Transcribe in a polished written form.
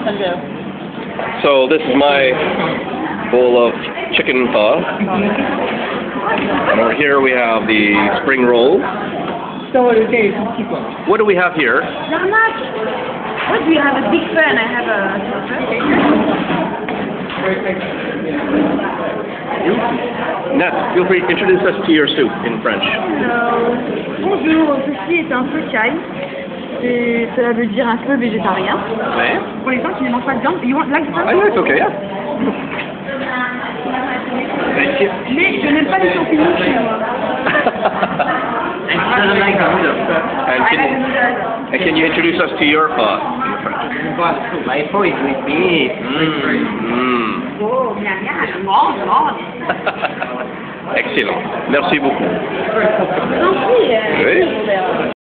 So this is my bowl of chicken pho. And over here we have the spring roll. What do we have here? What do you have? A big pho and I have a Nat, feel free to introduce us to your soup in French. Bonjour, ceci est un pho Thai. Cela veut dire un peu végétarien. Ouais. Pour les gens qui ne mangent pas de viande. You want like that? Ah, yeah, it's okay, yeah. Mais je n'aime pas les champignons chez moi. And can you introduce us to your pho in French? My pho is with me. Oh, miam miam, Excellent. Merci beaucoup. Non, oui. Oui.